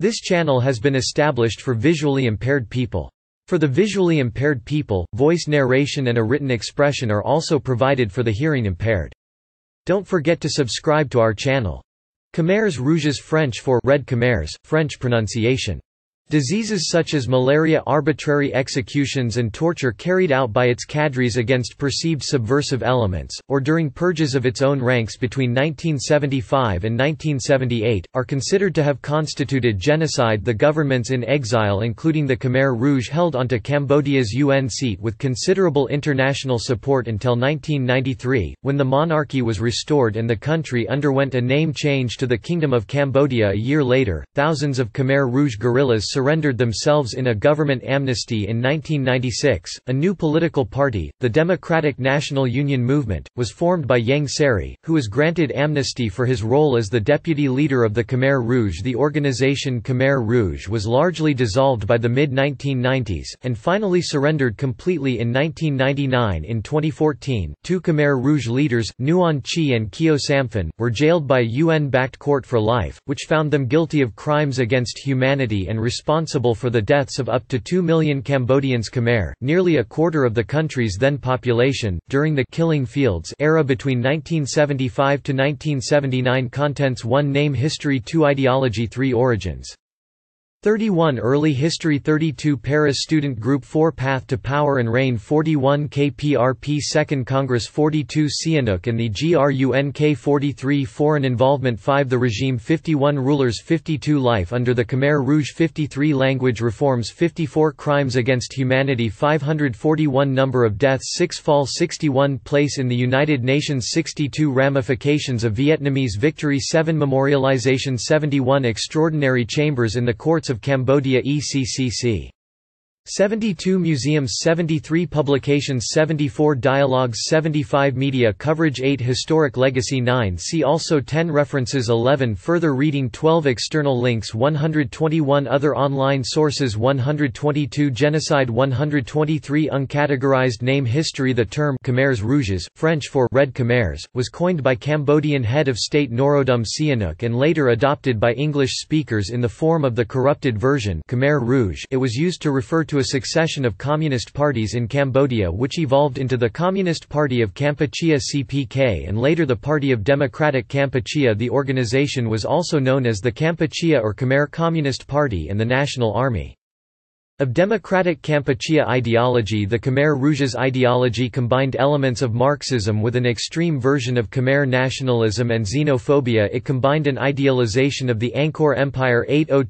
This channel has been established for visually impaired people. For the visually impaired people, voice narration and a written expression are also provided for the hearing impaired. Don't forget to subscribe to our channel. Khmers Rouges, French for Red Khmers, French pronunciation. Diseases such as malaria, arbitrary executions and torture carried out by its cadres against perceived subversive elements, or during purges of its own ranks between 1975 and 1978, are considered to have constituted genocide. The governments in exile, including the Khmer Rouge, held onto Cambodia's UN seat with considerable international support until 1993, when the monarchy was restored and the country underwent a name change to the Kingdom of Cambodia. A year later, thousands of Khmer Rouge guerrillas surrendered themselves in a government amnesty. In 1996, a new political party, the Democratic National Union Movement, was formed by Ieng Sary, who was granted amnesty for his role as the deputy leader of the Khmer Rouge. The organization Khmer Rouge was largely dissolved by the mid-1990s, and finally surrendered completely in 1999. In 2014, two Khmer Rouge leaders, Nuon Chi and Keo Samphan, were jailed by a UN-backed court for life, which found them guilty of crimes against humanity and responsible for the deaths of up to 2 million Cambodians. Khmer, nearly a quarter of the country's then population, during the «killing fields» era between 1975 to 1979. Contents: 1 Name, History, 2 Ideology, 3 Origins. 31 Early History, 32 Paris Student Group, 4 Path to Power and Reign, 41 KPRP Second Congress, 42 Sihanouk and the GRUNK, 43 Foreign Involvement, 5 The Regime, 51 Rulers, 52 Life under the Khmer Rouge, 53 Language Reforms, 54 Crimes against Humanity, 541 Number of Deaths, 6 Fall, 61 Place in the United Nations, 62 Ramifications of Vietnamese Victory, 7 Memorialization, 71 Extraordinary Chambers in the Courts of Cambodia ECCC. 72 museums, 73 publications, 74 dialogues, 75 media coverage, 8 historic legacy, 9 see also, 10 references, 11 further reading, 12 external links, 121 other online sources, 122 genocide, 123 uncategorized name. History. The term Khmers Rouges, French for Red Khmers, was coined by Cambodian head of state Norodom Sihanouk and later adopted by English speakers in the form of the corrupted version Khmer Rouge. It was used to refer to a succession of communist parties in Cambodia, which evolved into the Communist Party of Kampuchea (CPK) and later the Party of Democratic Kampuchea. The organization was also known as the Kampuchea or Khmer Communist Party and the National Army of Democratic Kampuchea. Ideology. The Khmer Rouges' ideology combined elements of Marxism with an extreme version of Khmer nationalism and xenophobia. It combined an idealization of the Angkor Empire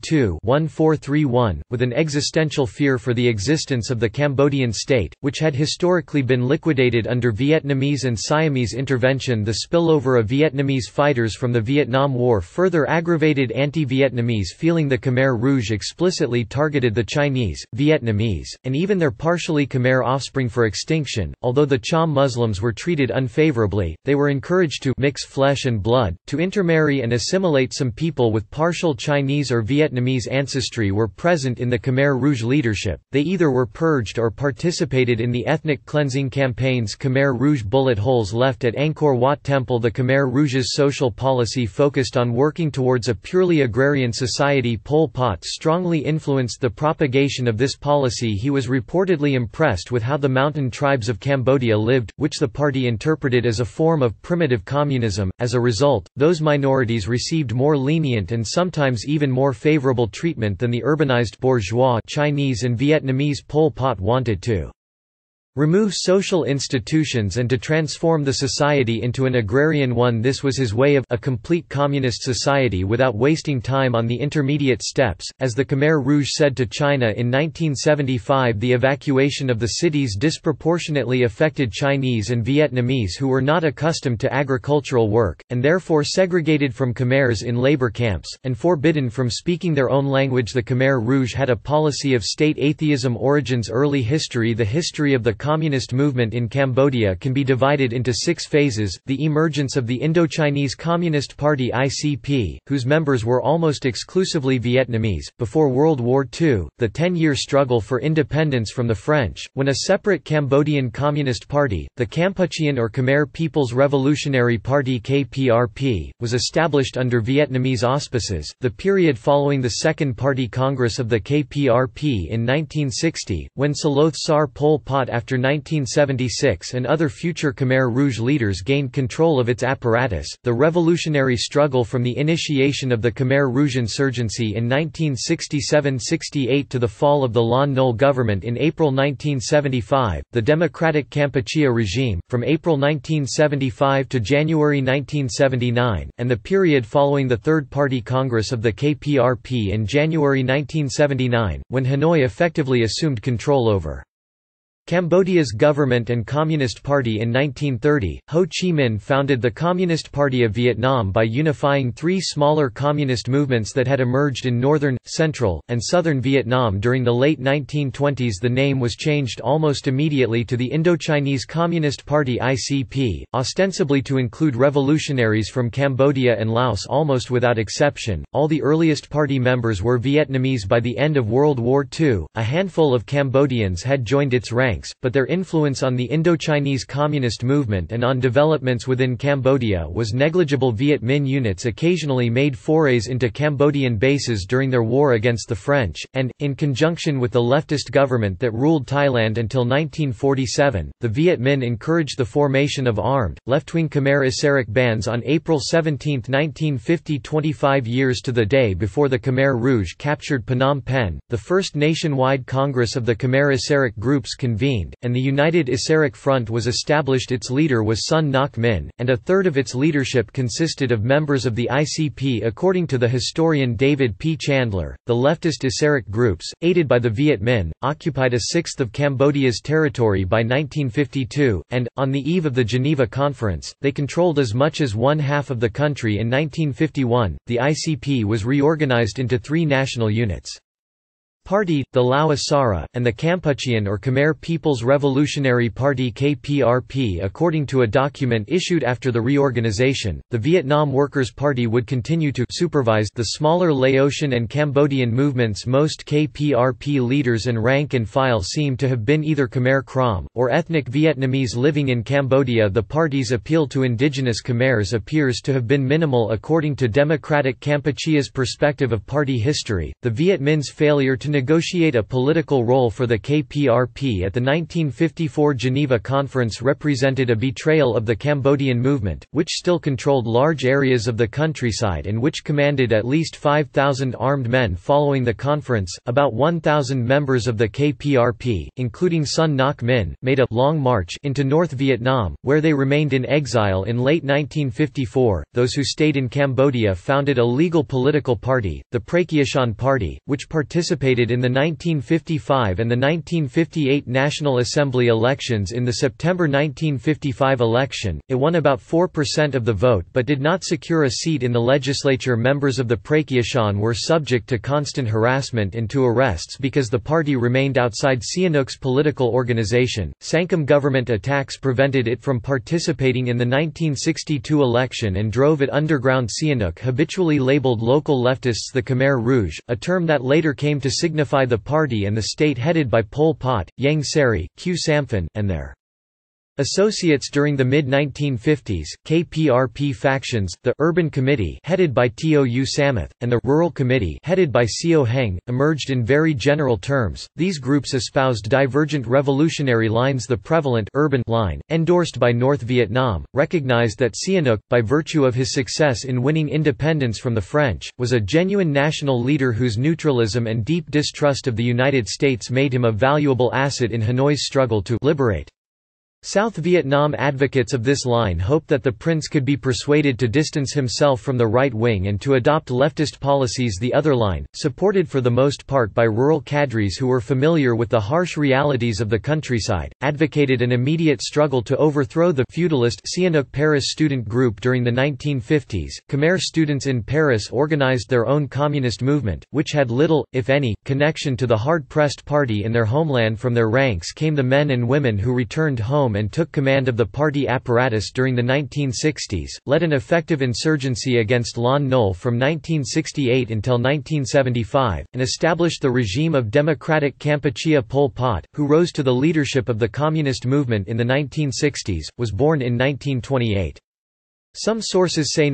802-1431, with an existential fear for the existence of the Cambodian state, which had historically been liquidated under Vietnamese and Siamese intervention. The spillover of Vietnamese fighters from the Vietnam War further aggravated anti-Vietnamese feeling. The Khmer Rouge explicitly targeted the Chinese, Vietnamese, and even their partially Khmer offspring for extinction. Although the Cham Muslims were treated unfavorably, they were encouraged to mix flesh and blood, to intermarry and assimilate. Some people with partial Chinese or Vietnamese ancestry were present in the Khmer Rouge leadership. They either were purged or participated in the ethnic cleansing campaigns. Khmer Rouge bullet holes left at Angkor Wat Temple. The Khmer Rouge's social policy focused on working towards a purely agrarian society. Pol Pot strongly influenced the propagation of this policy. He was reportedly impressed with how the mountain tribes of Cambodia lived, which the party interpreted as a form of primitive communism. As a result, those minorities received more lenient and sometimes even more favorable treatment than the urbanized bourgeois Chinese and Vietnamese. Pol Pot wanted to remove social institutions and to transform the society into an agrarian one. This was his way of a complete communist society without wasting time on the intermediate steps. As the Khmer Rouge said to China in 1975, the evacuation of the cities disproportionately affected Chinese and Vietnamese who were not accustomed to agricultural work, and therefore segregated from Khmers in labor camps, and forbidden from speaking their own language. The Khmer Rouge had a policy of state atheism. Origins. Early history. The history of the communist movement in Cambodia can be divided into 6 phases: the emergence of the Indochinese Communist Party (ICP), whose members were almost exclusively Vietnamese, before World War II; the 10-year struggle for independence from the French, when a separate Cambodian Communist Party, the Kampuchean or Khmer People's Revolutionary Party (KPRP), was established under Vietnamese auspices; the period following the Second Party Congress of the KPRP in 1960, when Saloth Sar Pol Pot after 1976 and other future Khmer Rouge leaders gained control of its apparatus; the revolutionary struggle from the initiation of the Khmer Rouge insurgency in 1967–68 to the fall of the Lon Nol government in April 1975; the Democratic Kampuchea regime, from April 1975 to January 1979, and the period following the Third Party Congress of the KPRP in January 1979, when Hanoi effectively assumed control over Cambodia's government and Communist Party. In 1930, Ho Chi Minh founded the Communist Party of Vietnam by unifying 3 smaller communist movements that had emerged in northern, central, and southern Vietnam during the late 1920s. The name was changed almost immediately to the Indochinese Communist Party (ICP), ostensibly to include revolutionaries from Cambodia and Laos. Almost without exception, all the earliest party members were Vietnamese. By the end of World War II, a handful of Cambodians had joined its ranks, but their influence on the Indochinese Communist movement and on developments within Cambodia was negligible. Viet Minh units occasionally made forays into Cambodian bases during their war against the French, and, in conjunction with the leftist government that ruled Thailand until 1947, the Viet Minh encouraged the formation of armed, left-wing Khmer Issarak bands on April 17, 1950, 25 years to the day before the Khmer Rouge captured Phnom Penh. The first nationwide Congress of the Khmer Issarak groups convened, and the United Issarak Front was established. Its leader was Sun Ngoc Min, and a third of its leadership consisted of members of the ICP. According to the historian David P. Chandler, the leftist Issarak groups, aided by the Viet Minh, occupied a sixth of Cambodia's territory by 1952, and, on the eve of the Geneva Conference, they controlled as much as one-half of the country. In 1951, the ICP was reorganized into 3 national units: Party, the Lao Asara, and the Kampuchean or Khmer People's Revolutionary Party (KPRP). According to a document issued after the reorganization, the Vietnam Workers' Party would continue to supervise the smaller Laotian and Cambodian movements. Most KPRP leaders and rank and file seem to have been either Khmer Krom, or ethnic Vietnamese living in Cambodia. The party's appeal to indigenous Khmers appears to have been minimal. According to Democratic Kampuchea's perspective of party history, the Viet Minh's failure to negotiate a political role for the KPRP at the 1954 Geneva Conference represented a betrayal of the Cambodian movement, which still controlled large areas of the countryside and which commanded at least 5,000 armed men. Following the conference, about 1,000 members of the KPRP, including Sun Ngoc Min, made a long march into North Vietnam, where they remained in exile in late 1954. Those who stayed in Cambodia founded a legal political party, the Prakiashan Party, which participated in the 1955 and the 1958 National Assembly elections. In the September 1955 election, it won about 4% of the vote but did not secure a seat in the legislature. Members of the Prakiashan were subject to constant harassment and to arrests because the party remained outside Sihanouk's political organization. Sankum government attacks prevented it from participating in the 1962 election and drove it underground. Sihanouk habitually labeled local leftists the Khmer Rouge, a term that later came to signify the party and the state headed by Pol Pot, Yang Sari, Khieu Samphan, and their associates. During the mid-1950s, KPRP factions, the Urban Committee headed by Tou Samuth, and the Rural Committee headed by Seo Heng, emerged in very general terms. These groups espoused divergent revolutionary lines. The prevalent urban line, endorsed by North Vietnam, recognized that Sihanouk, by virtue of his success in winning independence from the French, was a genuine national leader whose neutralism and deep distrust of the United States made him a valuable asset in Hanoi's struggle to liberate. South Vietnam advocates of this line hoped that the prince could be persuaded to distance himself from the right wing and to adopt leftist policies. The other line, supported for the most part by rural cadres who were familiar with the harsh realities of the countryside, advocated an immediate struggle to overthrow the feudalist Sihanouk Paris student group. During the 1950s, Khmer students in Paris organized their own communist movement, which had little, if any, connection to the hard-pressed party in their homeland. From their ranks came the men and women who returned home and took command of the party apparatus during the 1960s, led an effective insurgency against Lon Nol from 1968 until 1975, and established the regime of Democratic Kampuchea. Pol Pot, who rose to the leadership of the communist movement in the 1960s, was born in 1928. Some sources say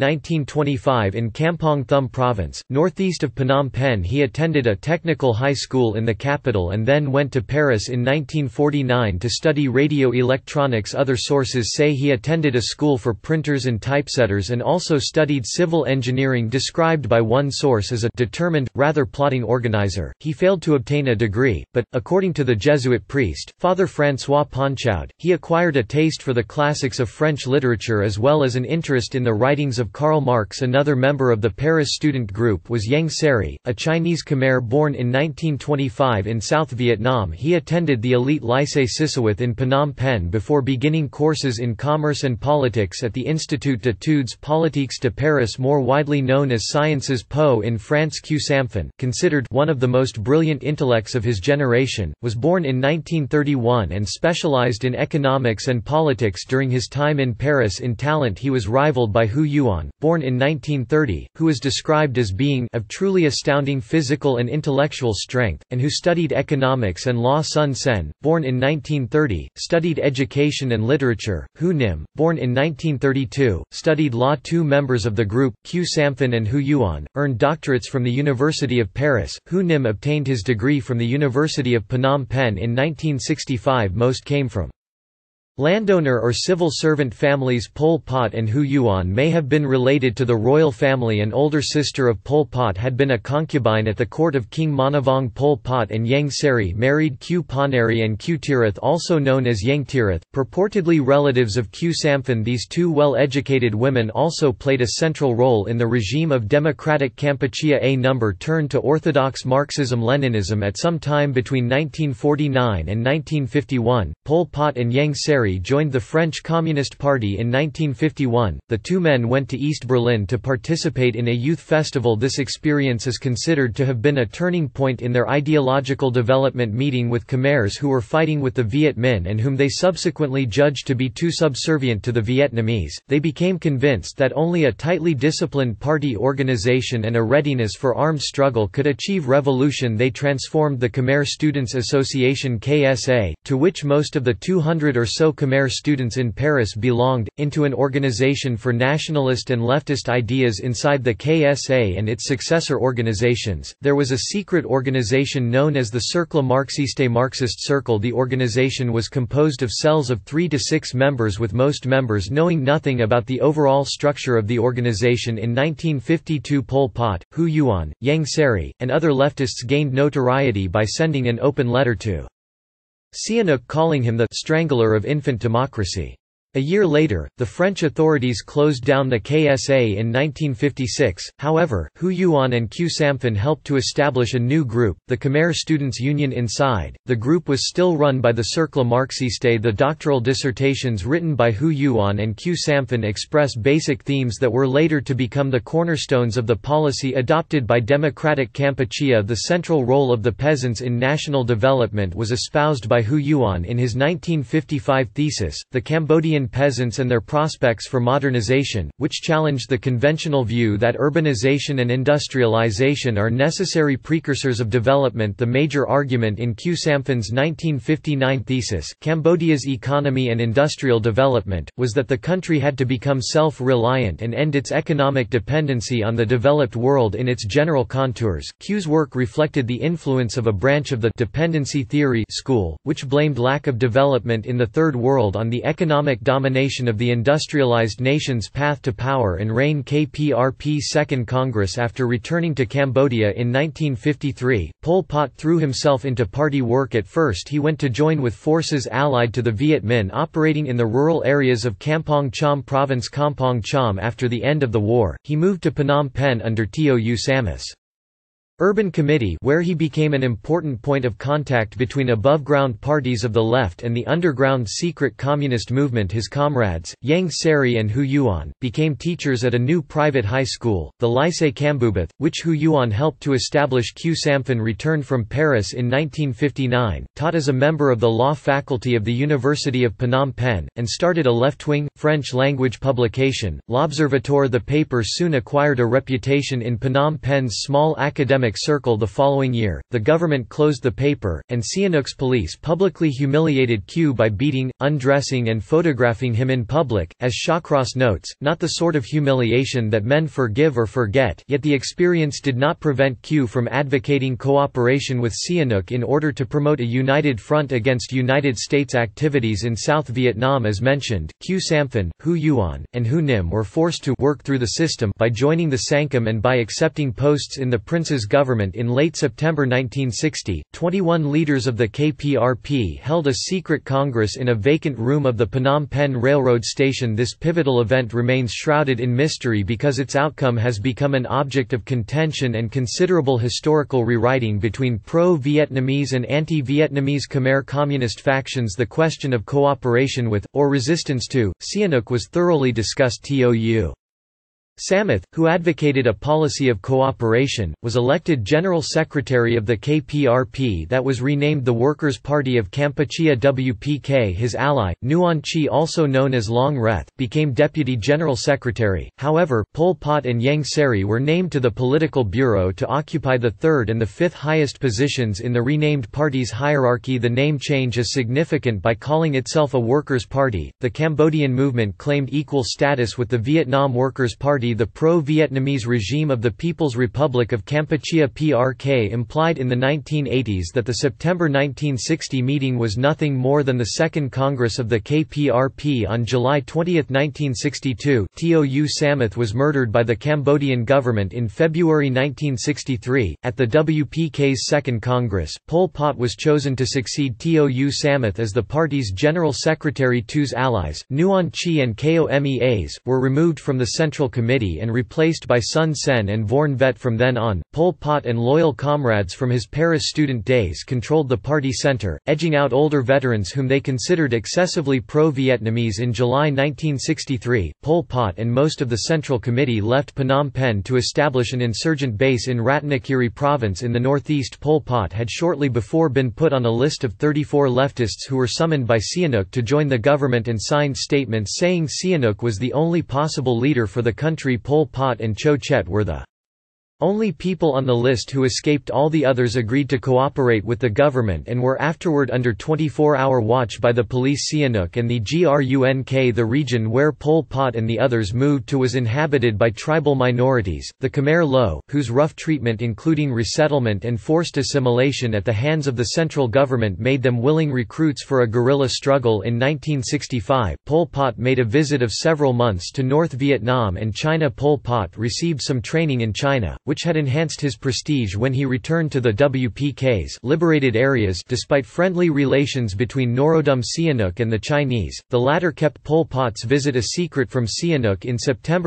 1925 in Kampong Thum Province, northeast of Phnom Penh. He attended a technical high school in the capital and then went to Paris in 1949 to study radio electronics. Other sources say he attended a school for printers and typesetters and also studied civil engineering. Described by one source as a determined, rather plodding organizer, he failed to obtain a degree, but, according to the Jesuit priest, Father François Ponchaud, he acquired a taste for the classics of French literature as well as an interest in the writings of Karl Marx. Another member of the Paris student group was Yang Seri, a Chinese Khmer born in 1925 in South Vietnam. He attended the elite Lycée Sisowath in Phnom Penh before beginning courses in commerce and politics at the Institut d'études politiques de Paris, more widely known as Sciences Po in France. Khieu Samphan, considered one of the most brilliant intellects of his generation, was born in 1931 and specialized in economics and politics. During his time in Paris in talent he was rivaled by Hu Yuan, born in 1930, who is described as being of truly astounding physical and intellectual strength, and who studied economics and law. Sun Sen, born in 1930, studied education and literature. Hu Nim, born in 1932, studied law. Two members of the group, Khieu Samphan and Hu Yuan, earned doctorates from the University of Paris. Hu Nim obtained his degree from the University of Phnom Penh in 1965. Most came from landowner or civil servant families. Pol Pot and Hu Yuan may have been related to the royal family. An older sister of Pol Pot had been a concubine at the court of King Manavong. Pol Pot and Yang Seri married Khieu Poneri and Khieu Tirith, also known as Yang Tirith, purportedly relatives of Khieu Samphan. These two well-educated women also played a central role in the regime of Democratic Kampuchea. A number turned to orthodox Marxism-Leninism at some time between 1949 and 1951. Pol Pot and Yang Seri joined the French Communist Party in 1951. The two men went to East Berlin to participate in a youth festival. This experience is considered to have been a turning point in their ideological development. Meeting with Khmers who were fighting with the Viet Minh and whom they subsequently judged to be too subservient to the Vietnamese, they became convinced that only a tightly disciplined party organization and a readiness for armed struggle could achieve revolution. They transformed the Khmer Students' Association KSA, to which most of the 200 or so Khmer students in Paris belonged, into an organization for nationalist and leftist ideas. Inside the KSA and its successor organizations, there was a secret organization known as the Cercle Marxiste Marxist Circle. The organization was composed of cells of 3 to 6 members, with most members knowing nothing about the overall structure of the organization. In 1952, Pol Pot, Hu Yuan, Yang Seri, and other leftists gained notoriety by sending an open letter to Sihanouk calling him the «strangler of infant democracy». A year later, the French authorities closed down the KSA in 1956. However, Hu Yuan and Khieu Samphan helped to establish a new group, the Khmer Students' Union. Inside, the group was still run by the Cercle Marxiste. The doctoral dissertations written by Hu Yuan and Khieu Samphan express basic themes that were later to become the cornerstones of the policy adopted by Democratic Kampuchea. The central role of the peasants in national development was espoused by Hu Yuan in his 1955 thesis, The Cambodian Peasants and Their Prospects for Modernization, which challenged the conventional view that urbanization and industrialization are necessary precursors of development. The major argument in Khieu Samphan's 1959 thesis, Cambodia's Economy and Industrial Development, was that the country had to become self-reliant and end its economic dependency on the developed world in its general contours. Khieu's work reflected the influence of a branch of the dependency theory school, which blamed lack of development in the Third World on the economic domination of the industrialized nation's path to power and reign. KPRP's Second Congress. After returning to Cambodia in 1953, Pol Pot threw himself into party work. At first he went to join with forces allied to the Viet Minh operating in the rural areas of Kampong Cham Province. Kampong Cham. After the end of the war, he moved to Phnom Penh under Tou Samith's Urban Committee, where he became an important point of contact between above-ground parties of the left and the underground secret communist movement. His comrades, Yang Seri and Hu Yuan, became teachers at a new private high school, the Lycée Kambubath, which Hu Yuan helped to establish. Khieu Samphan returned from Paris in 1959, taught as a member of the law faculty of the University of Phnom Penh, and started a left-wing, French-language publication, L'Observatoire. The paper soon acquired a reputation in Phnom Penh's small academic circle. The following year, the government closed the paper, and Sihanouk's police publicly humiliated Khieu by beating, undressing and photographing him in public. As Shawcross notes, not the sort of humiliation that men forgive or forget, yet the experience did not prevent Khieu from advocating cooperation with Sihanouk in order to promote a united front against United States activities in South Vietnam. As mentioned, Khieu Samphan, Hu Yuan, and Hu Nim were forced to work through the system by joining the Sangkum and by accepting posts in the Prince's government. In late September 1960, 21 leaders of the KPRP held a secret congress in a vacant room of the Phnom Penh railroad station. This pivotal event remains shrouded in mystery because its outcome has become an object of contention and considerable historical rewriting between pro-Vietnamese and anti-Vietnamese Khmer Communist factions. The question of cooperation with, or resistance to, Sihanouk was thoroughly discussed. Tou Samith, who advocated a policy of cooperation, was elected General Secretary of the KPRP that was renamed the Workers' Party of Kampuchea WPK. His ally, Nuon Chi, also known as Long Reth, became Deputy General Secretary. However, Pol Pot and Yang Seri were named to the Political Bureau to occupy the third and the fifth highest positions in the renamed party's hierarchy. The name change is significant. By calling itself a Workers' Party, the Cambodian movement claimed equal status with the Vietnam Workers' Party. The pro-Vietnamese regime of the People's Republic of Kampuchea PRK implied in the 1980s that the September 1960 meeting was nothing more than the Second Congress of the KPRP. On July 20, 1962, Tou Samith was murdered by the Cambodian government. In February 1963, at the WPK's Second Congress, Pol Pot was chosen to succeed Tou Samith as the party's General Secretary. Tou's allies, Nuon Chi and Komeas, were removed from the Central Committee and replaced by Sun Sen and Vorn Vet. From then on, Pol Pot and loyal comrades from his Paris student days controlled the party center, edging out older veterans whom they considered excessively pro-Vietnamese. In July 1963, Pol Pot and most of the Central Committee left Phnom Penh to establish an insurgent base in Ratanakhiri province in the northeast. Pol Pot had shortly before been put on a list of 34 leftists who were summoned by Sihanouk to join the government and signed statements saying Sihanouk was the only possible leader for the country. Pol Pot and Cho Chet were the only people on the list who escaped. All the others agreed to cooperate with the government and were afterward under 24-hour watch by the police. Sihanouk and the Grunk. The region where Pol Pot and the others moved to was inhabited by tribal minorities, the Khmer Lo, whose rough treatment including resettlement and forced assimilation at the hands of the central government made them willing recruits for a guerrilla struggle. In 1965, Pol Pot made a visit of several months to North Vietnam and China. Pol Pot received some training in China, which had enhanced his prestige when he returned to the WPK's liberated areas. Despite friendly relations between Norodom Sihanouk and the Chinese, the latter kept Pol Pot's visit a secret from Sihanouk. In September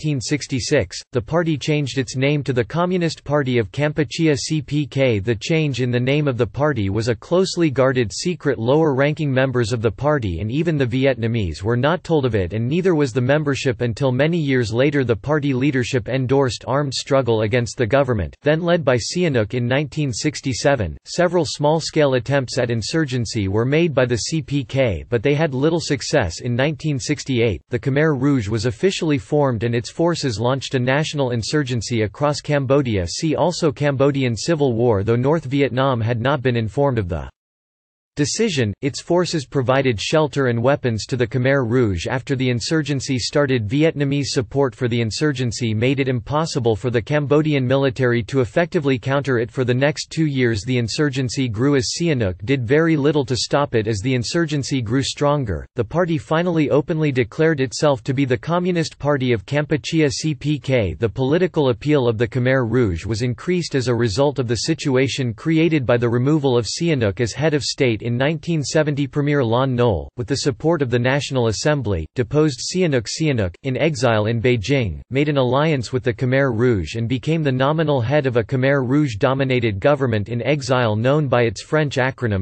1966, the party changed its name to the Communist Party of Kampuchea CPK. The change in the name of the party was a closely guarded secret. Lower-ranking members of the party and even the Vietnamese were not told of it, and neither was the membership until many years later. The party leadership endorsed armed struggle against the government, then led by Sihanouk. In 1967, several small-scale attempts at insurgency were made by the CPK, but they had little success. In 1968, the Khmer Rouge was officially formed and its forces launched a national insurgency across Cambodia. See also Cambodian Civil War. Though North Vietnam had not been informed of the Decision. Its forces provided shelter and weapons to the Khmer Rouge after the insurgency started. Vietnamese support for the insurgency made it impossible for the Cambodian military to effectively counter it. For the next 2 years the insurgency grew as Sihanouk did very little to stop it. As the insurgency grew stronger, the party finally openly declared itself to be the Communist Party of Kampuchea (CPK). The political appeal of the Khmer Rouge was increased as a result of the situation created by the removal of Sihanouk as head of state. In 1970 Premier Lon Nol, with the support of the National Assembly, deposed Sihanouk. Sihanouk, in exile in Beijing, made an alliance with the Khmer Rouge and became the nominal head of a Khmer Rouge-dominated government in exile known by its French acronym,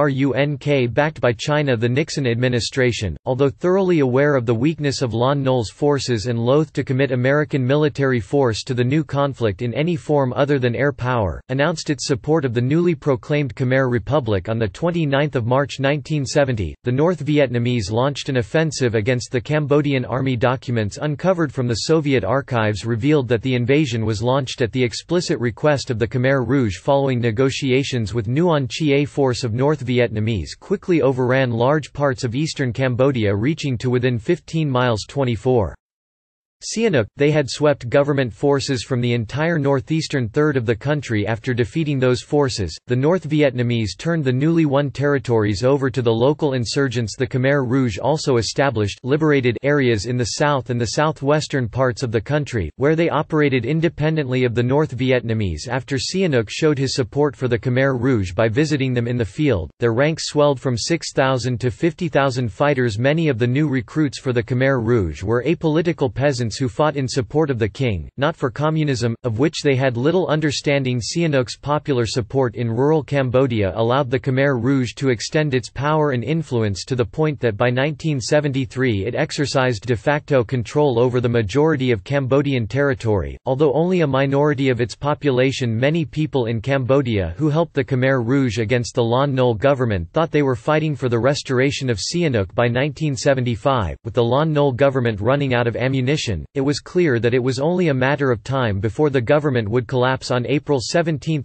GRUNK. Backed by China, the Nixon administration, although thoroughly aware of the weakness of Lon Nol's forces and loath to commit American military force to the new conflict in any form other than air power, announced its support of the newly proclaimed Khmer Republic on 29 March 1970. The North Vietnamese launched an offensive against the Cambodian army. Documents uncovered from the Soviet archives revealed that the invasion was launched at the explicit request of the Khmer Rouge following negotiations with Nguyen Chi. A force of North Vietnamese quickly overran large parts of eastern Cambodia, reaching to within 15 miles 24. Sihanouk. They had swept government forces from the entire northeastern third of the country. After defeating those forces, the North Vietnamese turned the newly won territories over to the local insurgents. The Khmer Rouge also established liberated areas in the south and the southwestern parts of the country, where they operated independently of the North Vietnamese. After Sihanouk showed his support for the Khmer Rouge by visiting them in the field, their ranks swelled from 6,000 to 50,000 fighters. Many of the new recruits for the Khmer Rouge were apolitical peasants who fought in support of the king, not for communism, of which they had little understanding. Sihanouk's popular support in rural Cambodia allowed the Khmer Rouge to extend its power and influence to the point that by 1973 it exercised de facto control over the majority of Cambodian territory, although only a minority of its population. Many people in Cambodia who helped the Khmer Rouge against the Lon Nol government thought they were fighting for the restoration of Sihanouk. By 1975, with the Lon Nol government running out of ammunition, it was clear that it was only a matter of time before the government would collapse. On April 17,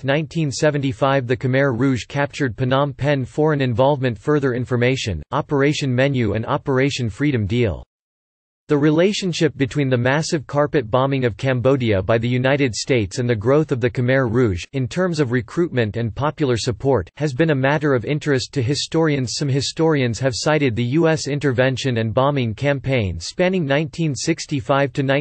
1975, the Khmer Rouge captured Phnom Penh. Foreign involvement. Further information, Operation Menu and Operation Freedom Deal. The relationship between the massive carpet bombing of Cambodia by the United States and the growth of the Khmer Rouge, in terms of recruitment and popular support, has been a matter of interest to historians. Some historians have cited the U.S. intervention and bombing campaign spanning 1965 to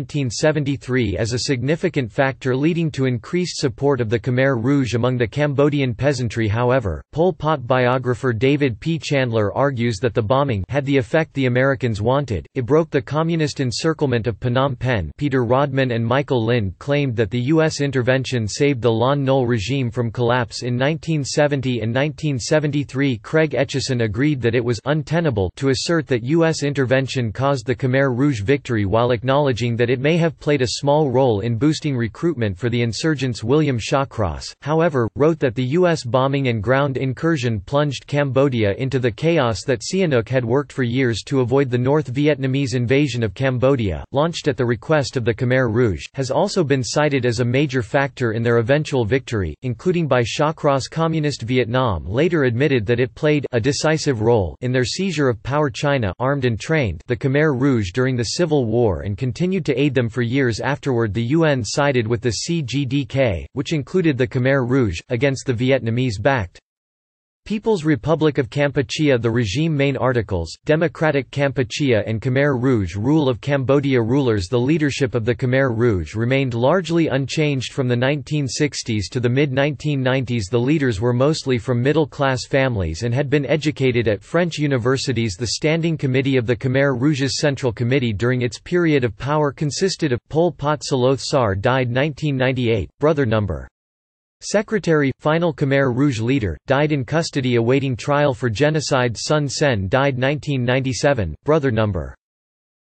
1973 as a significant factor leading to increased support of the Khmer Rouge among the Cambodian peasantry. However, Pol Pot biographer David P. Chandler argues that the bombing had the effect the Americans wanted. It broke the communist encirclement of Phnom Penh. Peter Rodman and Michael Lind claimed that the U.S. intervention saved the Lon Nol regime from collapse in 1970 and 1973. Craig Etchison agreed that it was untenable to assert that U.S. intervention caused the Khmer Rouge victory, while acknowledging that it may have played a small role in boosting recruitment for the insurgents. William Shawcross, however, wrote that the U.S. bombing and ground incursion plunged Cambodia into the chaos that Sihanouk had worked for years to avoid. The North Vietnamese invasion of Cambodia, launched at the request of the Khmer Rouge, has also been cited as a major factor in their eventual victory, including by Shawcross. Communist Vietnam later admitted that it played a decisive role in their seizure of power. China armed and trained the Khmer Rouge during the Civil War and continued to aid them for years afterward. The UN sided with the CGDK, which included the Khmer Rouge, against the Vietnamese-backed People's Republic of Kampuchea. The regime main articles, Democratic Kampuchea and Khmer Rouge rule of Cambodia. Rulers. The leadership of the Khmer Rouge remained largely unchanged from the 1960s to the mid-1990s. The leaders were mostly from middle-class families and had been educated at French universities. The Standing Committee of the Khmer Rouge's Central Committee during its period of power consisted of Pol Pot. Saloth Sar died 1998, brother No. Secretary, final Khmer Rouge leader, died in custody awaiting trial for genocide. Sun Sen died 1997, brother No.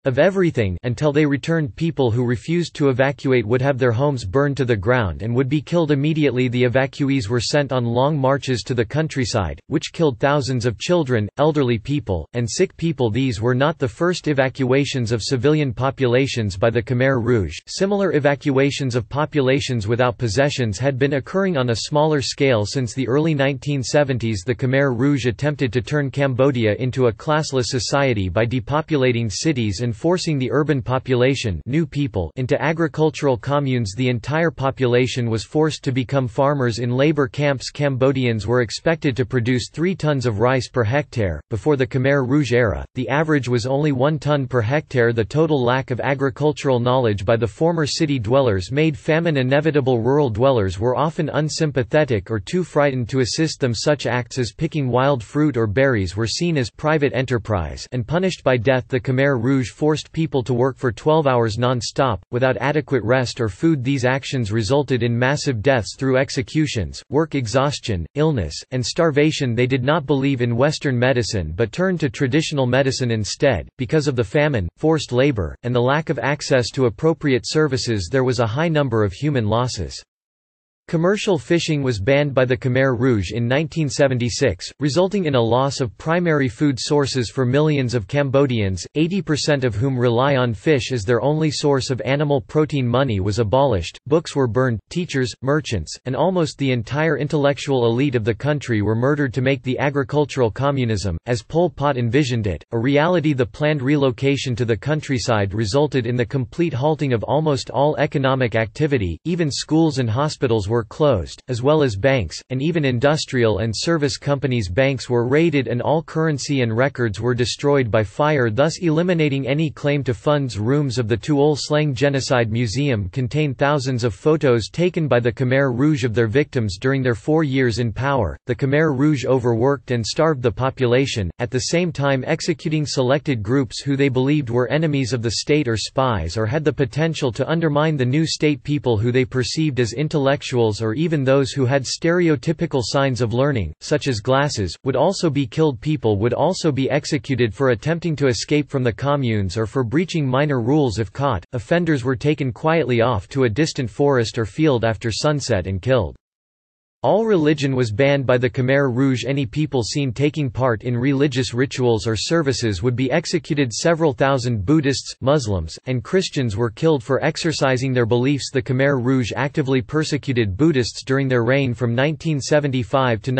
of everything until they returned. People who refused to evacuate would have their homes burned to the ground and would be killed immediately. The evacuees were sent on long marches to the countryside, which killed thousands of children, elderly people, and sick people. These were not the first evacuations of civilian populations by the Khmer Rouge. Similar evacuations of populations without possessions had been occurring on a smaller scale since the early 1970s. The Khmer Rouge attempted to turn Cambodia into a classless society by depopulating cities and forcing the urban population, new people, into agricultural communes. The entire population was forced to become farmers in labor camps. Cambodians were expected to produce 3 tons of rice per hectare. Before the Khmer Rouge era, the average was only 1 ton per hectare. The total lack of agricultural knowledge by the former city dwellers made famine inevitable. Rural dwellers were often unsympathetic or too frightened to assist them. Such acts as picking wild fruit or berries were seen as private enterprise and punished by death. The Khmer Rouge forced people to work for 12 hours non-stop, without adequate rest or food. These actions resulted in massive deaths through executions, work exhaustion, illness, and starvation. They did not believe in Western medicine but turned to traditional medicine instead. Because of the famine, forced labor, and the lack of access to appropriate services, there was a high number of human losses. Commercial fishing was banned by the Khmer Rouge in 1976, resulting in a loss of primary food sources for millions of Cambodians, 80% of whom rely on fish as their only source of animal protein. Money was abolished, books were burned, teachers, merchants, and almost the entire intellectual elite of the country were murdered to make the agricultural communism, as Pol Pot envisioned it, a reality. The planned relocation to the countryside resulted in the complete halting of almost all economic activity. Even schools and hospitals were closed, as well as banks, and even industrial and service companies. Banks were raided and all currency and records were destroyed by fire, thus eliminating any claim to funds. Rooms of the Tuol Sleng Genocide Museum contain thousands of photos taken by the Khmer Rouge of their victims during their 4 years in power. The Khmer Rouge overworked and starved the population, at the same time executing selected groups who they believed were enemies of the state or spies or had the potential to undermine the new state. People who they perceived as intellectuals or even those who had stereotypical signs of learning, such as glasses, would also be killed. People would also be executed for attempting to escape from the communes or for breaching minor rules. If caught, offenders were taken quietly off to a distant forest or field after sunset and killed. All religion was banned by the Khmer Rouge. Any people seen taking part in religious rituals or services would be executed. Several thousand Buddhists, Muslims, and Christians were killed for exercising their beliefs. The Khmer Rouge actively persecuted Buddhists during their reign from 1975 to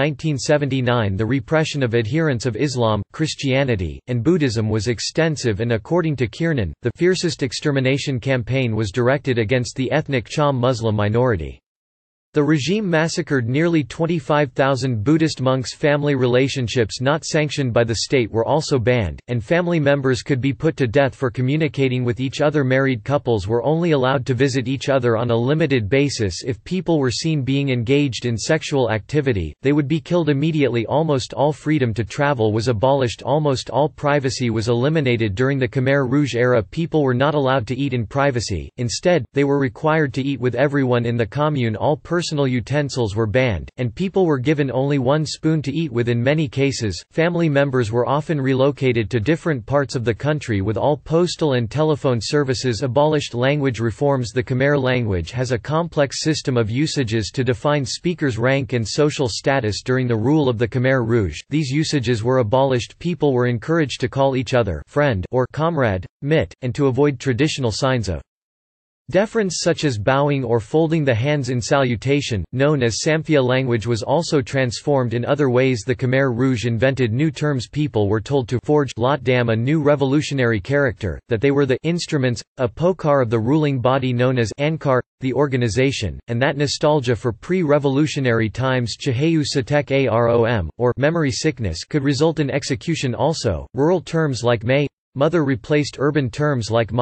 1979. The repression of adherents of Islam, Christianity, and Buddhism was extensive, and according to Kiernan, the fiercest extermination campaign was directed against the ethnic Cham Muslim minority. The regime massacred nearly 25,000 Buddhist monks. Family relationships not sanctioned by the state were also banned, and family members could be put to death for communicating with each other. Married couples were only allowed to visit each other on a limited basis. If people were seen being engaged in sexual activity, they would be killed immediately. Almost all freedom to travel was abolished. Almost all privacy was eliminated. During the Khmer Rouge era, people were not allowed to eat in privacy. Instead, they were required to eat with everyone in the commune. All personal utensils were banned, and people were given only one spoon to eat with. In many cases, family members were often relocated to different parts of the country with all postal and telephone services abolished. Language reforms. The Khmer language has a complex system of usages to define speakers' rank and social status. During the rule of the Khmer Rouge, these usages were abolished. People were encouraged to call each other friend or comrade, mit, and to avoid traditional signs of deference such as bowing or folding the hands in salutation, known as Samphia. Language was also transformed in other ways. The Khmer Rouge invented new terms. People were told to forge lot dam a new revolutionary character, that they were the instruments, a pokar of the ruling body known as Ankar, the organization, and that nostalgia for pre-revolutionary times Chahayu Satek Arom, or memory sickness could result in execution. Also, rural terms like may, mother replaced urban terms like mak,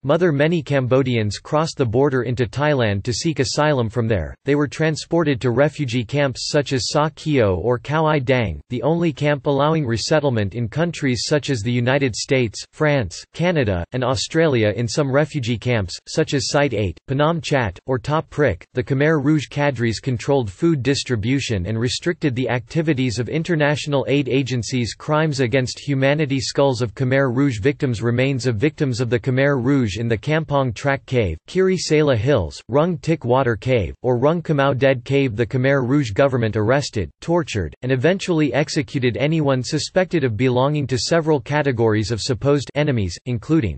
Many Cambodians crossed the border into Thailand to seek asylum from there. They were transported to refugee camps such as Sa Keo or Khao I Dang, the only camp allowing resettlement in countries such as the United States, France, Canada, and Australia. In some refugee camps, such as Site 8, Phnom Chat, or Ta Prik, the Khmer Rouge cadres controlled food distribution and restricted the activities of international aid agencies. Crimes against humanity. Skulls of Khmer Rouge victims. Remains of victims of the Khmer Rouge in the Kampong Trak Cave, Kiri Sela Hills, Rung Tik Water Cave, or Rung Kamau Dead Cave. The Khmer Rouge government arrested, tortured, and eventually executed anyone suspected of belonging to several categories of supposed enemies, including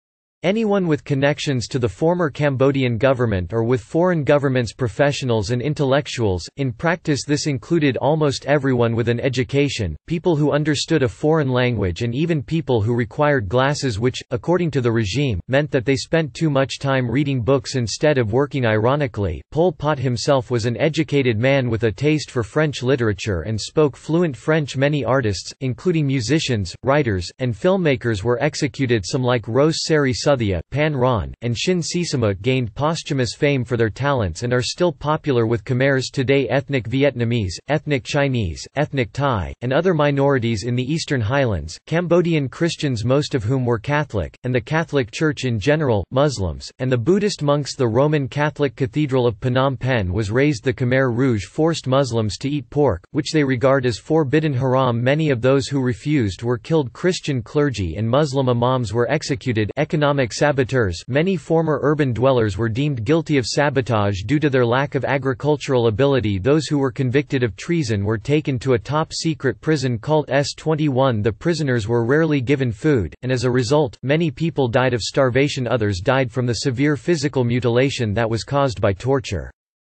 anyone with connections to the former Cambodian government or with foreign governments, professionals and intellectuals. In practice this included almost everyone with an education, people who understood a foreign language and even people who required glasses, which, according to the regime, meant that they spent too much time reading books instead of working. Ironically, Pol Pot himself was an educated man with a taste for French literature and spoke fluent French. Many artists, including musicians, writers, and filmmakers were executed. Some like Rose Sari Pan Ron, and Shin Sisamut gained posthumous fame for their talents and are still popular with Khmers today. Ethnic Vietnamese, ethnic Chinese, ethnic Thai, and other minorities in the Eastern Highlands, Cambodian Christians, most of whom were Catholic, and the Catholic Church in general, Muslims, and the Buddhist monks. The Roman Catholic Cathedral of Phnom Penh was razed. The Khmer Rouge forced Muslims to eat pork, which they regard as forbidden haram. Many of those who refused were killed. Christian clergy and Muslim imams were executed. Economic saboteurs. Many former urban dwellers were deemed guilty of sabotage due to their lack of agricultural ability. Those who were convicted of treason were taken to a top-secret prison called S21. The prisoners were rarely given food, and as a result, many people died of starvation. Others died from the severe physical mutilation that was caused by torture.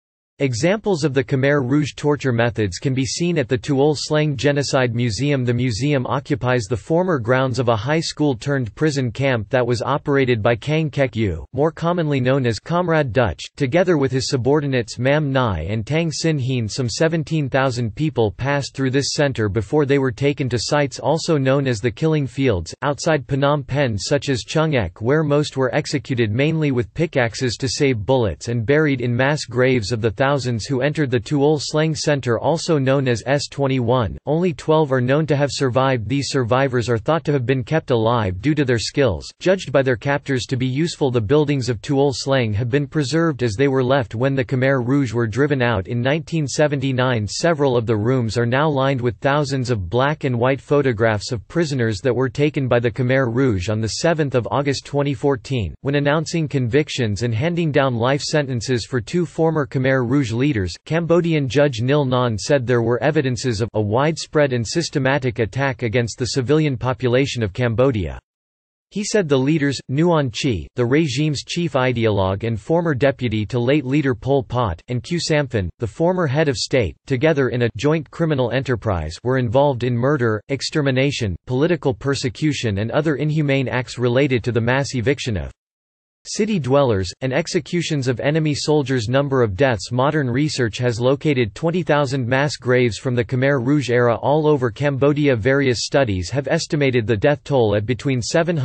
Examples of the Khmer Rouge torture methods can be seen at the Tuol Sleng Genocide Museum. The museum occupies the former grounds of a high school-turned-prison camp that was operated by Kang Kek Yew, more commonly known as Comrade Dutch, together with his subordinates Mam Nai and Tang Sin Hien. Some 17,000 people passed through this center before they were taken to sites also known as the Killing Fields, outside Phnom Penh, such as Chung Ek, where most were executed mainly with pickaxes to save bullets and buried in mass graves of the thousands who entered the Tuol Sleng Center, also known as S21. Only 12 are known to have survived. These survivors are thought to have been kept alive due to their skills, judged by their captors to be useful. The buildings of Tuol Sleng have been preserved as they were left when the Khmer Rouge were driven out in 1979. Several of the rooms are now lined with thousands of black and white photographs of prisoners that were taken by the Khmer Rouge on 7 August 2014, when announcing convictions and handing down life sentences for two former Khmer Rouge leaders. Cambodian judge Nil Non said there were evidences of a widespread and systematic attack against the civilian population of Cambodia. He said the leaders, Nuon Chi, the regime's chief ideologue and former deputy to late leader Pol Pot, and Khieu Samphan, the former head of state, together in a joint criminal enterprise, were involved in murder, extermination, political persecution and other inhumane acts related to the mass eviction of city dwellers, and executions of enemy soldiers. Number of deaths. Modern research has located 20,000 mass graves from the Khmer Rouge era all over Cambodia. Various studies have estimated the death toll at between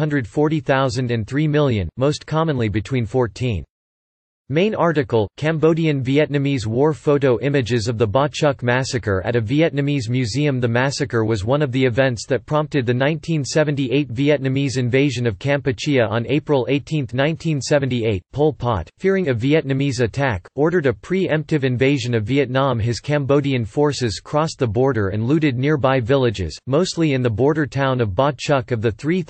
740,000 and 3 million, most commonly between 14. Main article, Cambodian Vietnamese war photo images of the Ba Chuk massacre at a Vietnamese museum. The massacre was one of the events that prompted the 1978 Vietnamese invasion of Kampuchea. On April 18, 1978, Pol Pot, fearing a Vietnamese attack, ordered a pre-emptive invasion of Vietnam. His Cambodian forces crossed the border and looted nearby villages, mostly in the border town of Ba Chuk. Of the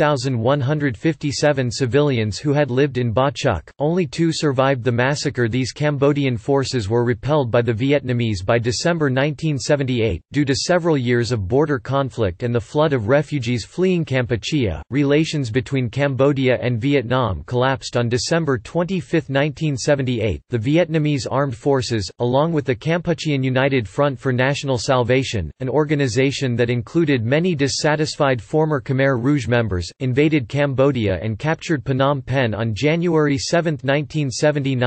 3,157 civilians who had lived in Ba Chuk, only 2 survived the massacre. These Cambodian forces were repelled by the Vietnamese by December 1978. Due to several years of border conflict and the flood of refugees fleeing Kampuchea, relations between Cambodia and Vietnam collapsed on December 25, 1978. The Vietnamese armed forces, along with the Kampuchean United Front for National Salvation, an organization that included many dissatisfied former Khmer Rouge members, invaded Cambodia and captured Phnom Penh on January 7, 1979.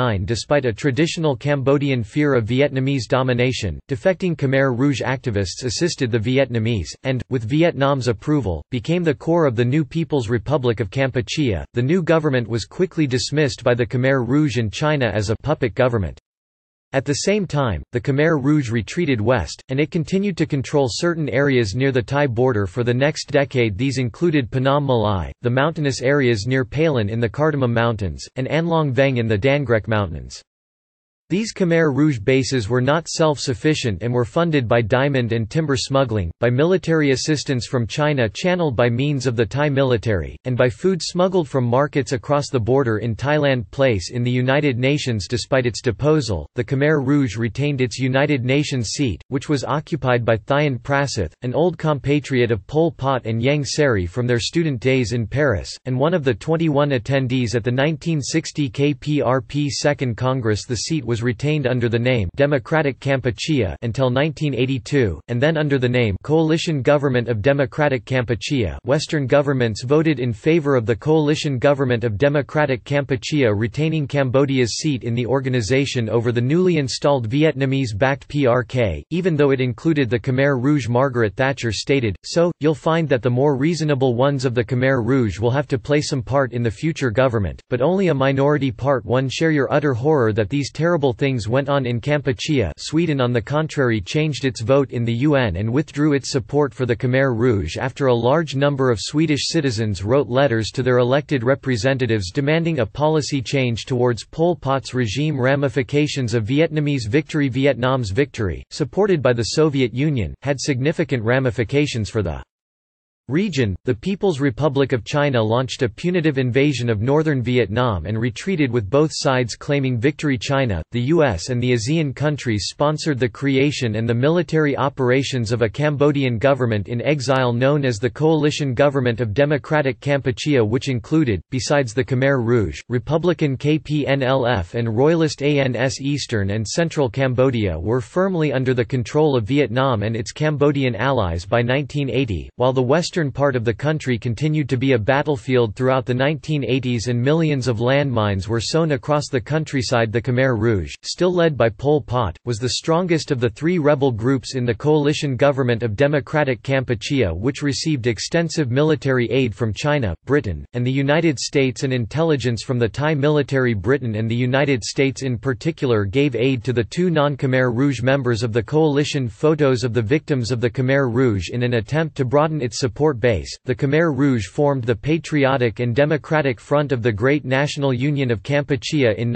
1989. Despite a traditional Cambodian fear of Vietnamese domination, defecting Khmer Rouge activists assisted the Vietnamese, and, with Vietnam's approval, became the core of the new People's Republic of Kampuchea. The new government was quickly dismissed by the Khmer Rouge and China as a puppet government. At the same time, the Khmer Rouge retreated west, and it continued to control certain areas near the Thai border for the next decade. These included Phnom Malai, the mountainous areas near Palin in the Cardamom Mountains, and Anlong Veng in the Dangrek Mountains. These Khmer Rouge bases were not self-sufficient and were funded by diamond and timber smuggling, by military assistance from China channeled by means of the Thai military, and by food smuggled from markets across the border in Thailand. Place in the United Nations. Despite its deposal, the Khmer Rouge retained its United Nations seat, which was occupied by Thayun Prasath, an old compatriot of Pol Pot and Yang Seri from their student days in Paris, and one of the 21 attendees at the 1960 KPRP Second Congress. The seat was retained under the name Democratic Kampuchea until 1982, and then under the name Coalition Government of Democratic Kampuchea. Western governments voted in favor of the Coalition Government of Democratic Kampuchea retaining Cambodia's seat in the organization over the newly installed Vietnamese-backed PRK, even though it included the Khmer Rouge. Margaret Thatcher stated, "So, you'll find that the more reasonable ones of the Khmer Rouge will have to play some part in the future government, but only a minority part. One share your utter horror that these terrible things went on in Kampuchea." Sweden on the contrary changed its vote in the UN and withdrew its support for the Khmer Rouge after a large number of Swedish citizens wrote letters to their elected representatives demanding a policy change towards Pol Pot's regime. Ramifications of Vietnamese victory. Vietnam's victory, supported by the Soviet Union, had significant ramifications for the region. The People's Republic of China launched a punitive invasion of northern Vietnam and retreated with both sides claiming victory. China, the US and the ASEAN countries sponsored the creation and the military operations of a Cambodian government in exile known as the Coalition Government of Democratic Kampuchea, which included, besides the Khmer Rouge, Republican KPNLF and Royalist ANS. Eastern and Central Cambodia were firmly under the control of Vietnam and its Cambodian allies by 1980, while the western part of the country continued to be a battlefield throughout the 1980s and millions of landmines were sown across the countryside. The Khmer Rouge, still led by Pol Pot, was the strongest of the three rebel groups in the Coalition Government of Democratic Kampuchea, which received extensive military aid from China, Britain, and the United States and intelligence from the Thai military. Britain and the United States in particular gave aid to the two non-Khmer Rouge members of the coalition. Photos of the victims of the Khmer Rouge. In an attempt to broaden its support base, the Khmer Rouge formed the Patriotic and Democratic Front of the Great National Union of Kampuchea in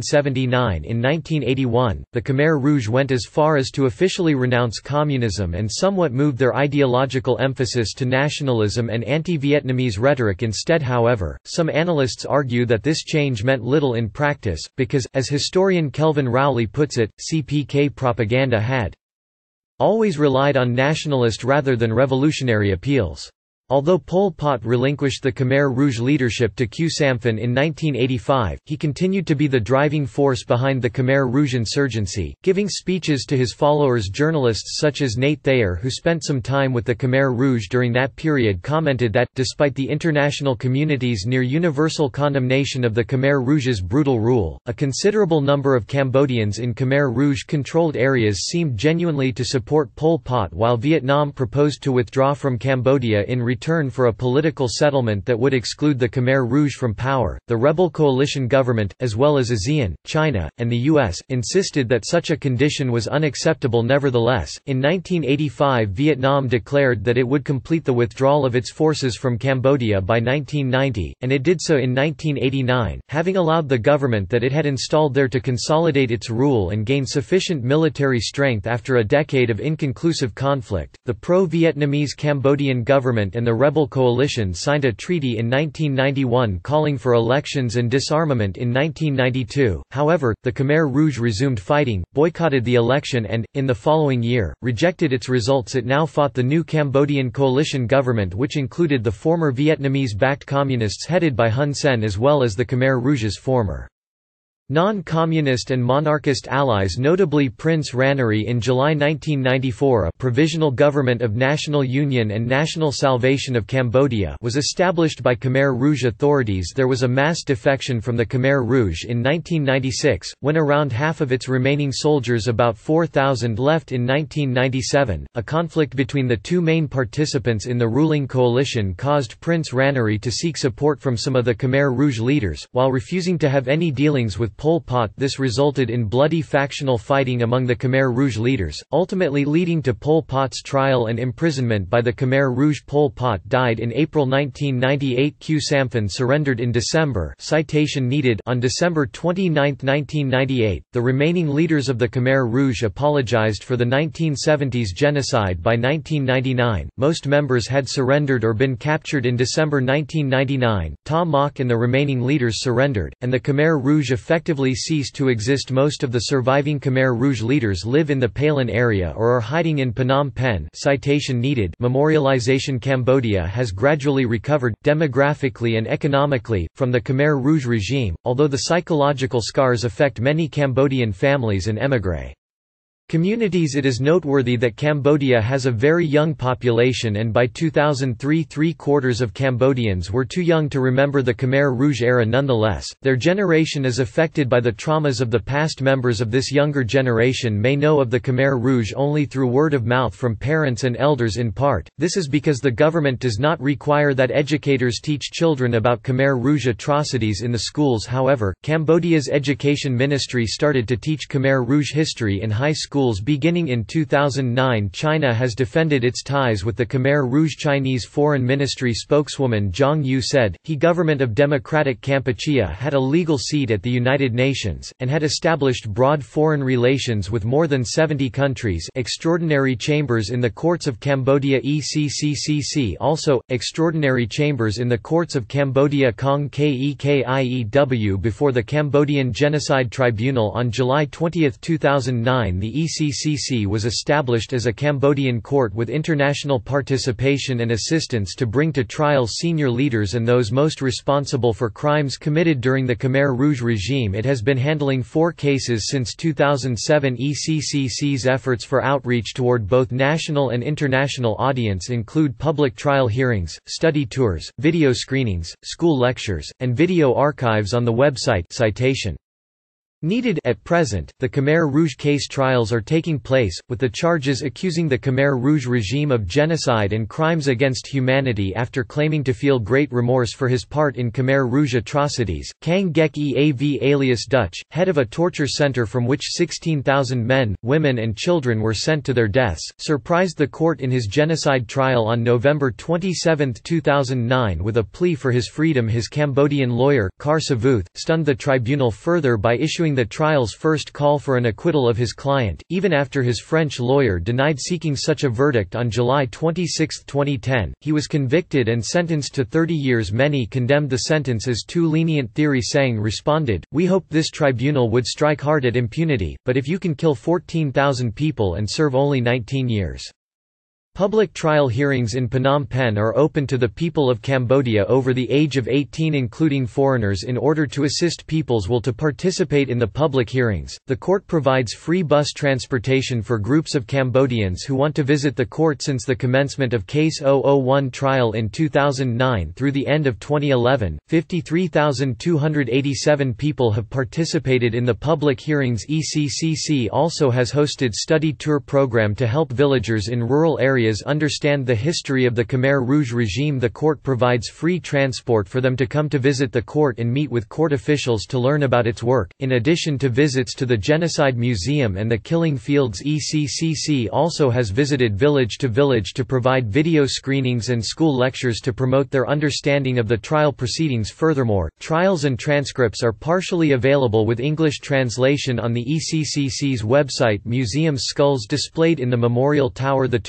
1979. In 1981, the Khmer Rouge went as far as to officially renounce communism and somewhat moved their ideological emphasis to nationalism and anti-Vietnamese rhetoric instead. However, some analysts argue that this change meant little in practice, because, as historian Kelvin Rowley puts it, CPK propaganda had always relied on nationalist rather than revolutionary appeals. Although Pol Pot relinquished the Khmer Rouge leadership to Khieu Samphan in 1985, he continued to be the driving force behind the Khmer Rouge insurgency, giving speeches to his followers. Journalists such as Nate Thayer, who spent some time with the Khmer Rouge during that period, commented that, despite the international community's near-universal condemnation of the Khmer Rouge's brutal rule, a considerable number of Cambodians in Khmer Rouge-controlled areas seemed genuinely to support Pol Pot. While Vietnam proposed to withdraw from Cambodia in return for a political settlement that would exclude the Khmer Rouge from power, the rebel coalition government, as well as ASEAN, China, and the US, insisted that such a condition was unacceptable. Nevertheless, in 1985 Vietnam declared that it would complete the withdrawal of its forces from Cambodia by 1990, and it did so in 1989, having allowed the government that it had installed there to consolidate its rule and gain sufficient military strength after a decade of inconclusive conflict. The pro-Vietnamese Cambodian government and the rebel coalition signed a treaty in 1991 calling for elections and disarmament in 1992. However, the Khmer Rouge resumed fighting, boycotted the election and, in the following year, rejected its results. It now fought the new Cambodian coalition government, which included the former Vietnamese-backed communists headed by Hun Sen as well as the Khmer Rouge's former Non-communist and monarchist allies, notably Prince Raneri in July 1994, a Provisional Government of National Union and National Salvation of Cambodia was established by Khmer Rouge authorities. There was a mass defection from the Khmer Rouge in 1996, when around half of its remaining soldiers, about 4,000, left in 1997. A conflict between the two main participants in the ruling coalition caused Prince Raneri to seek support from some of the Khmer Rouge leaders, while refusing to have any dealings with Pol Pot. This resulted in bloody factional fighting among the Khmer Rouge leaders, ultimately leading to Pol Pot's trial and imprisonment by the Khmer Rouge. Pol Pot died in April 1998. Khieu Samphan surrendered in December, citation needed, on December 29, 1998. The remaining leaders of the Khmer Rouge apologized for the 1970s genocide by 1999. Most members had surrendered or been captured in December 1999. Ta Mok and the remaining leaders surrendered, and the Khmer Rouge effectively ceased to exist. Most of the surviving Khmer Rouge leaders live in the Palin area or are hiding in Phnom Penh. Citation needed. Memorialization. Cambodia has gradually recovered, demographically and economically, from the Khmer Rouge regime, although the psychological scars affect many Cambodian families and émigrés communities. It is noteworthy that Cambodia has a very young population, and by 2003 3/4 of Cambodians were too young to remember the Khmer Rouge era. Nonetheless, their generation is affected by the traumas of the past. Members of this younger generation may know of the Khmer Rouge only through word of mouth from parents and elders. In part, this is because the government does not require that educators teach children about Khmer Rouge atrocities in the schools. However, Cambodia's education ministry started to teach Khmer Rouge history in high schools beginning in 2009. China has defended its ties with the Khmer Rouge. Chinese Foreign Ministry spokeswoman Zhang Yu said, "The government of Democratic Kampuchea had a legal seat at the United Nations, and had established broad foreign relations with more than 70 countries." Extraordinary chambers in the courts of Cambodia. ECCCC also, extraordinary chambers in the courts of Cambodia. Kong Kekiew before the Cambodian Genocide Tribunal. On July 20, 2009, the ECCC was established as a Cambodian court with international participation and assistance to bring to trial senior leaders and those most responsible for crimes committed during the Khmer Rouge regime. It has been handling 4 cases since 2007. ECCC's efforts for outreach toward both national and international audience include public trial hearings, study tours, video screenings, school lectures, and video archives on the website. Citation needed. At present, the Khmer Rouge case trials are taking place, with the charges accusing the Khmer Rouge regime of genocide and crimes against humanity. After claiming to feel great remorse for his part in Khmer Rouge atrocities, Kang Gek Eav alias Dutch, head of a torture center from which 16,000 men, women and children were sent to their deaths, surprised the court in his genocide trial on November 27, 2009 with a plea for his freedom. His Cambodian lawyer, Kar Savuth, stunned the tribunal further by issuing the trial's first call for an acquittal of his client, even after his French lawyer denied seeking such a verdict. On July 26, 2010, he was convicted and sentenced to 30 years. Many condemned the sentence as too lenient. Theory Sang responded, "We hoped this tribunal would strike hard at impunity, but if you can kill 14,000 people and serve only 19 years." Public trial hearings in Phnom Penh are open to the people of Cambodia over the age of 18, including foreigners. In order to assist people's will to participate in the public hearings, the court provides free bus transportation for groups of Cambodians who want to visit the court. Since the commencement of Case 001 trial in 2009 through the end of 2011, 53,287 people have participated in the public hearings. ECCC also has hosted study tour program to help villagers in rural areas understand the history of the Khmer Rouge regime. The court provides free transport for them to come to visit the court and meet with court officials to learn about its work, in addition to visits to the Genocide Museum and the Killing Fields. ECCC also has visited village to village to provide video screenings and school lectures to promote their understanding of the trial proceedings. Furthermore, trials and transcripts are partially available with English translation on the ECCC's website. Museum's skulls displayed in the Memorial Tower. The Tuol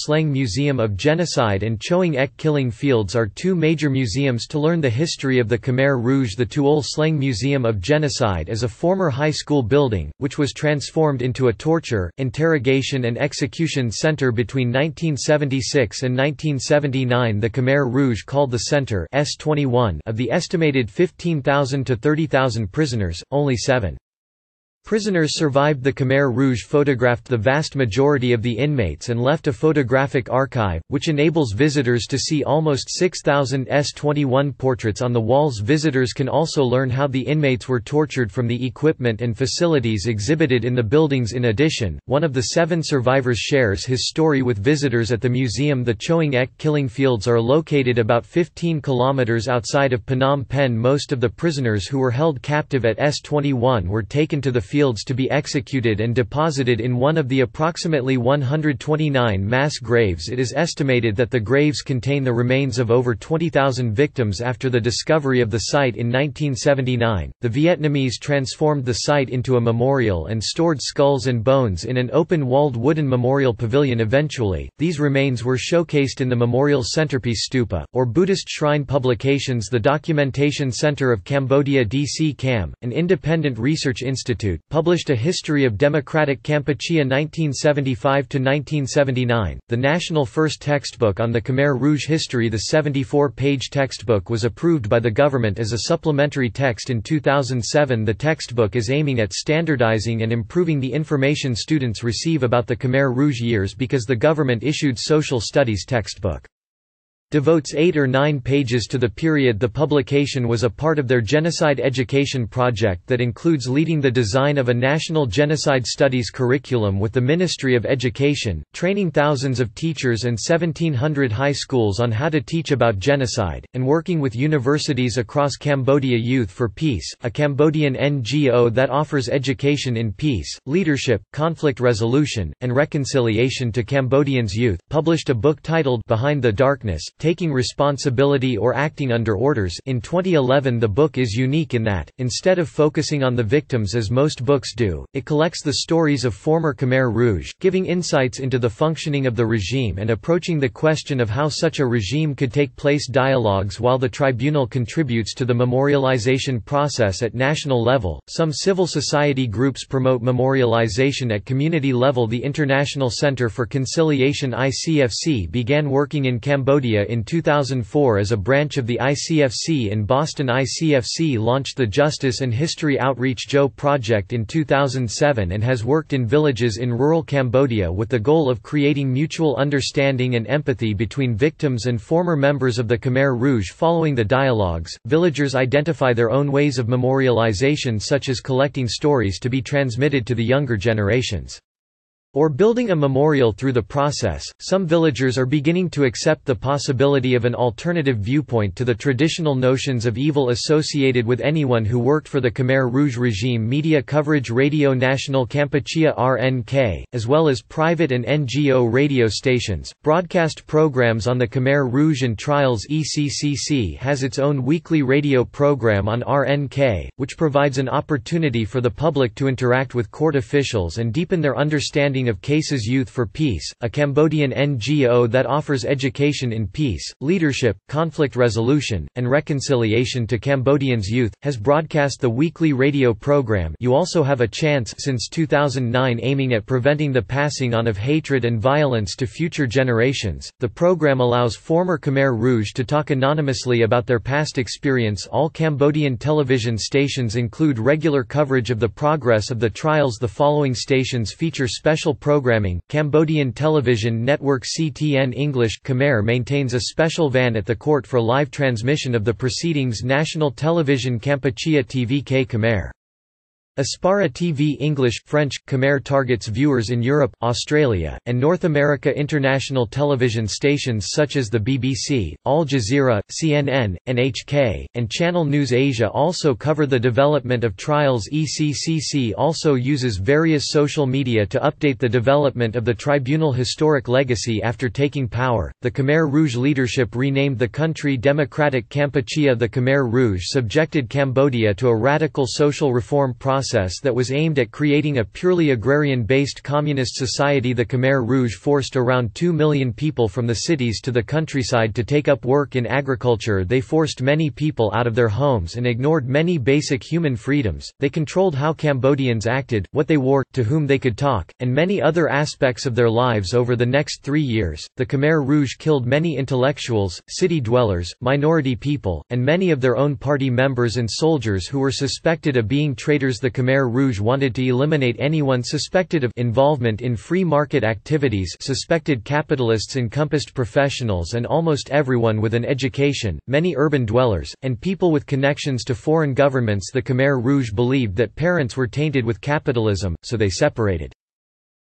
Sleng Museum of Genocide and Choeing Ek Killing Fields are two major museums to learn the history of the Khmer Rouge. The Tuol Sleng Museum of Genocide is a former high school building, which was transformed into a torture, interrogation and execution center between 1976 and 1979. The Khmer Rouge called the center S21 of the estimated 15,000 to 30,000 prisoners, only 7 prisoners survived. The Khmer Rouge photographed the vast majority of the inmates and left a photographic archive, which enables visitors to see almost 6,000 S21 portraits on the walls. Visitors can also learn how the inmates were tortured from the equipment and facilities exhibited in the buildings. In addition, one of the 7 survivors shares his story with visitors at the museum. The Choeing Ek Killing Fields are located about 15 kilometers outside of Phnom Penh. Most of the prisoners who were held captive at S21 were taken to the fields to be executed and deposited in one of the approximately 129 mass graves. It is estimated that the graves contain the remains of over 20,000 victims. After the discovery of the site in 1979, the Vietnamese transformed the site into a memorial and stored skulls and bones in an open-walled wooden memorial pavilion. Eventually, these remains were showcased in the memorial's centerpiece stupa, or Buddhist shrine. Publications. The Documentation Center of Cambodia DC CAM, an independent research institute, published A History of Democratic Kampuchea 1975–1979, the national first textbook on the Khmer Rouge history. The 74-page textbook was approved by the government as a supplementary text in 2007. The textbook is aiming at standardizing and improving the information students receive about the Khmer Rouge years because the government issued social studies textbook devotes 8 or 9 pages to the period. The publication was a part of their genocide education project that includes leading the design of a national genocide studies curriculum with the Ministry of Education, training thousands of teachers and 1,700 high schools on how to teach about genocide, and working with universities across Cambodia. Youth for Peace, a Cambodian NGO that offers education in peace, leadership, conflict resolution, and reconciliation to Cambodians' youth, published a book titled Behind the Darkness: Taking Responsibility or Acting Under Orders. In 2011, the book is unique in that, instead of focusing on the victims as most books do, it collects the stories of former Khmer Rouge, giving insights into the functioning of the regime and approaching the question of how such a regime could take place. Dialogues. While the tribunal contributes to the memorialization process at national level, some civil society groups promote memorialization at community level. The International Center for Conciliation ICFC began working in Cambodia in 2004 as a branch of the ICFC in Boston. ICFC launched the Justice and History Outreach JO project in 2007 and has worked in villages in rural Cambodia with the goal of creating mutual understanding and empathy between victims and former members of the Khmer Rouge. Following the dialogues, villagers identify their own ways of memorialization, such as collecting stories to be transmitted to the younger generations, or building a memorial. Through the process, some villagers are beginning to accept the possibility of an alternative viewpoint to the traditional notions of evil associated with anyone who worked for the Khmer Rouge regime. Media coverage. Radio National Kampuchea RNK, as well as private and NGO radio stations, broadcast programs on the Khmer Rouge and trials. ECCC has its own weekly radio program on RNK, which provides an opportunity for the public to interact with court officials and deepen their understanding of cases. Youth for Peace, a Cambodian NGO that offers education in peace, leadership, conflict resolution, and reconciliation to Cambodians' youth, has broadcast the weekly radio program You Also Have a Chance since 2009, aiming at preventing the passing on of hatred and violence to future generations. The program allows former Khmer Rouge to talk anonymously about their past experience. All Cambodian television stations include regular coverage of the progress of the trials. The following stations feature special programming. Cambodian Television Network CTN English Khmer maintains a special van at the court for live transmission of the proceedings. National Television Kampuchea TVK Khmer Aspara TV English, French, Khmer targets viewers in Europe, Australia, and North America. International television stations such as the BBC, Al Jazeera, CNN, NHK, and Channel News Asia also cover the development of trials. ECCC also uses various social media to update the development of the tribunal historic legacy. After taking power, the Khmer Rouge leadership renamed the country Democratic Kampuchea. The Khmer Rouge subjected Cambodia to a radical social reform process process that was aimed at creating a purely agrarian-based communist society. The Khmer Rouge forced around 2 million people from the cities to the countryside to take up work in agriculture. They forced many people out of their homes and ignored many basic human freedoms. They controlled how Cambodians acted, what they wore, to whom they could talk, and many other aspects of their lives. Over the next 3 years, the Khmer Rouge killed many intellectuals, city dwellers, minority people, and many of their own party members and soldiers who were suspected of being traitors. The Khmer Rouge wanted to eliminate anyone suspected of involvement in free market activities. Suspected capitalists encompassed professionals and almost everyone with an education, many urban dwellers, and people with connections to foreign governments. The Khmer Rouge believed that parents were tainted with capitalism, so they separated